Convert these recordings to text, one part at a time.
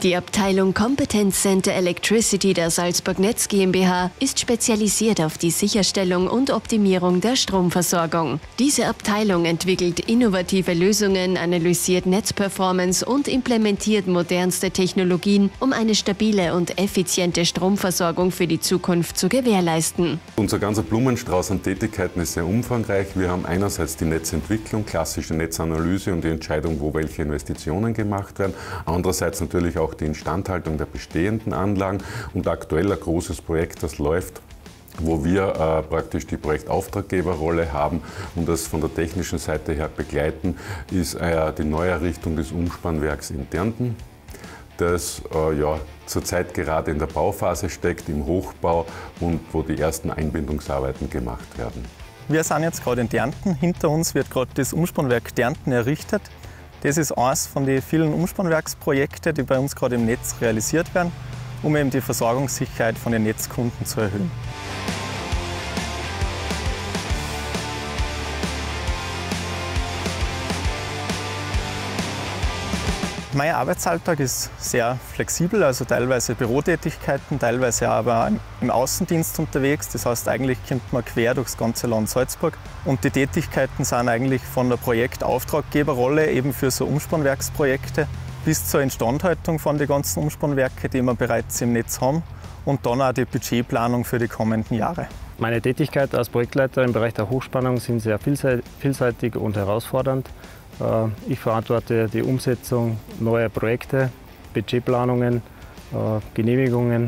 Die Abteilung Competence Center Electricity der Salzburg Netz GmbH ist spezialisiert auf die Sicherstellung und Optimierung der Stromversorgung. Diese Abteilung entwickelt innovative Lösungen, analysiert Netzperformance und implementiert modernste Technologien, um eine stabile und effiziente Stromversorgung für die Zukunft zu gewährleisten. Unser ganzer Blumenstrauß an Tätigkeiten ist sehr umfangreich. Wir haben einerseits die Netzentwicklung, klassische Netzanalyse und die Entscheidung, wo welche Investitionen gemacht werden. Andererseits natürlich auch die Instandhaltung der bestehenden Anlagen und aktuell ein großes Projekt, das läuft, wo wir praktisch die Projektauftraggeberrolle haben und das von der technischen Seite her begleiten, ist die Neuerrichtung des Umspannwerks in Dernten, das zurzeit gerade in der Bauphase steckt, im Hochbau und wo die ersten Einbindungsarbeiten gemacht werden. Wir sind jetzt gerade in Dernten. Hinter uns wird gerade das Umspannwerk Dernten errichtet. Das ist eines von den vielen Umspannwerksprojekten, die bei uns gerade im Netz realisiert werden, um eben die Versorgungssicherheit von den Netzkunden zu erhöhen. Mein Arbeitsalltag ist sehr flexibel, also teilweise Bürotätigkeiten, teilweise aber im Außendienst unterwegs. Das heißt, eigentlich kommt man quer durchs ganze Land Salzburg. Und die Tätigkeiten sind eigentlich von der Projektauftraggeberrolle eben für so Umspannwerksprojekte bis zur Instandhaltung von den ganzen Umspannwerken, die wir bereits im Netz haben, und dann auch die Budgetplanung für die kommenden Jahre. Meine Tätigkeit als Projektleiter im Bereich der Hochspannung sind sehr vielseitig und herausfordernd. Ich verantworte die Umsetzung neuer Projekte, Budgetplanungen, Genehmigungen.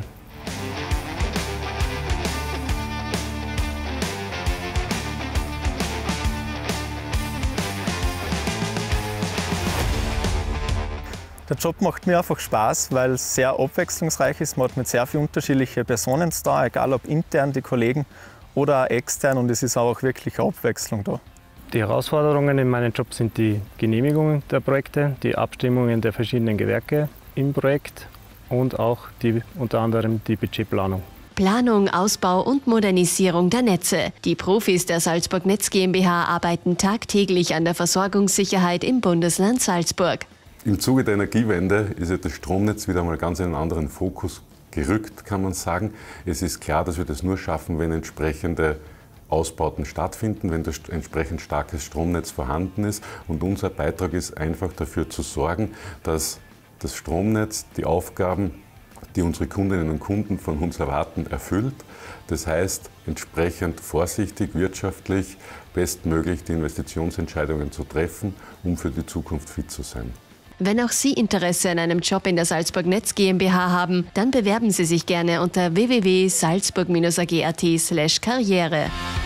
Der Job macht mir einfach Spaß, weil es sehr abwechslungsreich ist. Man hat mit sehr vielen unterschiedlichen Personen da, egal ob intern die Kollegen oder auch extern, und es ist auch wirklich eine Abwechslung da. Die Herausforderungen in meinem Job sind die Genehmigungen der Projekte, die Abstimmungen der verschiedenen Gewerke im Projekt und auch unter anderem die Budgetplanung. Planung, Ausbau und Modernisierung der Netze. Die Profis der Salzburg Netz GmbH arbeiten tagtäglich an der Versorgungssicherheit im Bundesland Salzburg. Im Zuge der Energiewende ist ja das Stromnetz wieder mal ganz in einen anderen Fokus gerückt, kann man sagen. Es ist klar, dass wir das nur schaffen, wenn entsprechende Ausbauten stattfinden, wenn das entsprechend starkes Stromnetz vorhanden ist. Und unser Beitrag ist einfach dafür zu sorgen, dass das Stromnetz die Aufgaben, die unsere Kundinnen und Kunden von uns erwarten, erfüllt. Das heißt, entsprechend vorsichtig, wirtschaftlich, bestmöglich die Investitionsentscheidungen zu treffen, um für die Zukunft fit zu sein. Wenn auch Sie Interesse an einem Job in der Salzburg Netz GmbH haben, dann bewerben Sie sich gerne unter www.salzburg-ag.at/karriere.